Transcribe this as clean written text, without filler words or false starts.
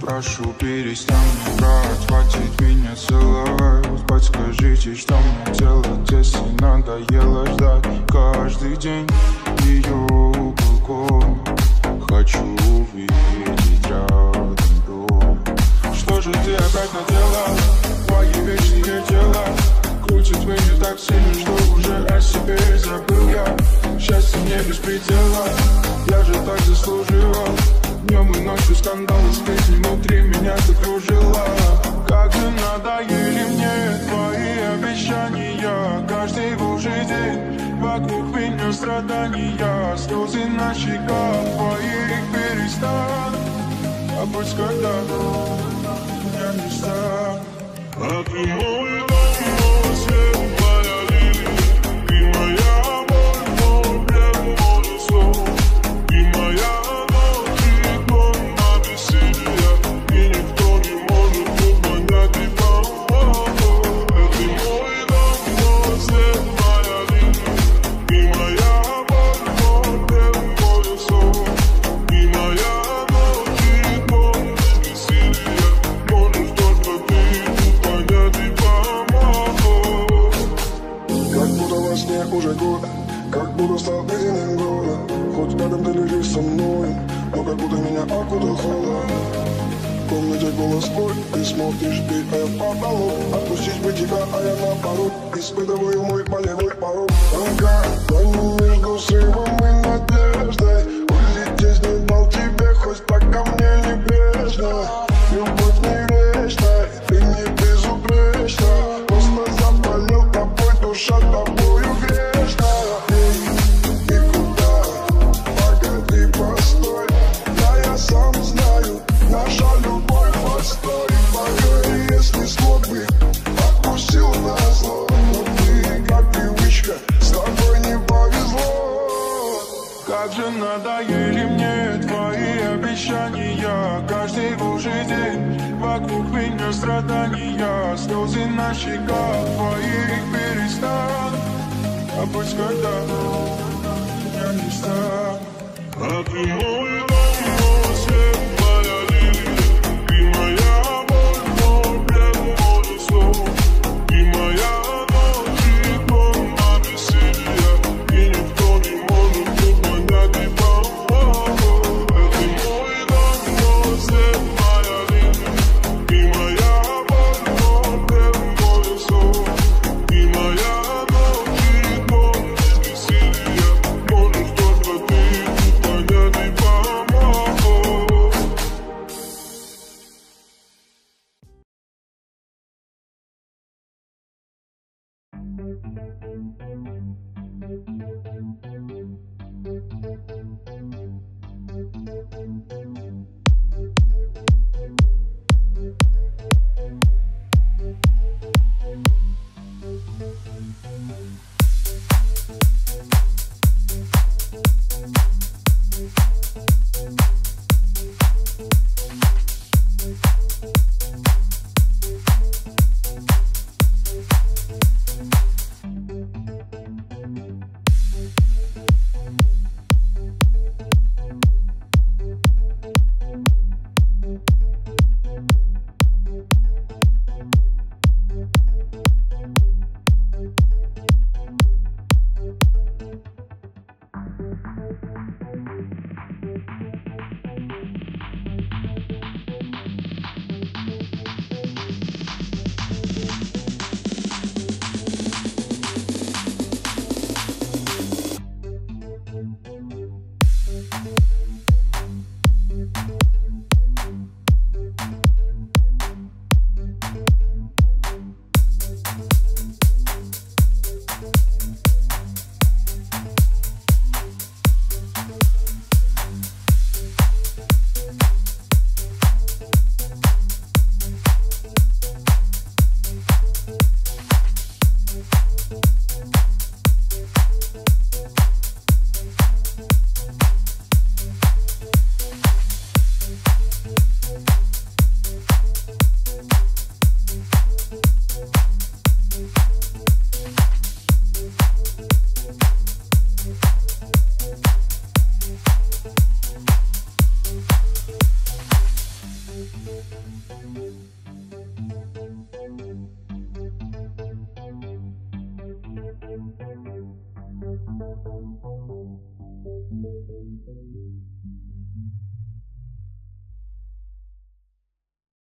прошу, перестань играть, хватит меня целовать. Подскажите, что мне делать, если надоело ждать каждый день ее балкон. Хочу увидеть рядом дом. Что же ты опять наделала? Твои вечные дела крутят меня так сильно, что уже о себе забыл я. Счастье мне без предела, я же так заслужила. Днем и ночью скандалы, сплетни внутри меня закружила. Как же надоели мне твои обещания. Каждый божий день вокруг меня страдания. Слезы на щеках твоих перестань. А пусть когда-то меня не станет. А ты мой дом, мой свет, моя лилия. Ты моя боль, мой плед, мой сон. Ты моя ночь и дом на веселье. И никто не может тут понять и помочь. Это мой дом, мой свет, моя лилия. Ты моя боль, мой плед, мой сон. Ты моя ночь и дом на веселье. Можешь только ты тут понять и помочь. Как будто во сне уже год, как будто стал единым городом. Хоть рядом ты лежишь со мной, но как будто меня окутал холод. В комнате голос твой, ты смотришь, а я в потолок. Отпустить бы тебя, а я наоборот испытываю мой болевой порог. Рука, длань между срывом и надеждой. Улететь не дал тебе, хоть так ко мне небрежно. Любовь не вечная, ты не безупречна. Просто заболел тобой, душа тобою грешна. Эй, и куда? Погоди, постой. Да я сам знаю, наша любовь постой. Погоди, если смог бы, отпустил назло. Но ты, как привычка, с тобой не повезло. Как же надоели мне твои обещания. Каждый божий день вокруг меня страдания. Слезы на щеках твоих перестань. А пусть когда-то меня не станет. А ты мой дом, мой свет, моя лилия. Ты моя боль, мой плед, мой сон. Ты моя ночь и дом на веселье. И никто не может тут понять и помочь. Это мой дом, мой свет, моя лилия. Ты моя боль, мой плед, мой сон. Ты моя ночь и дом на веселье. Можешь только ты тут понять и помочь.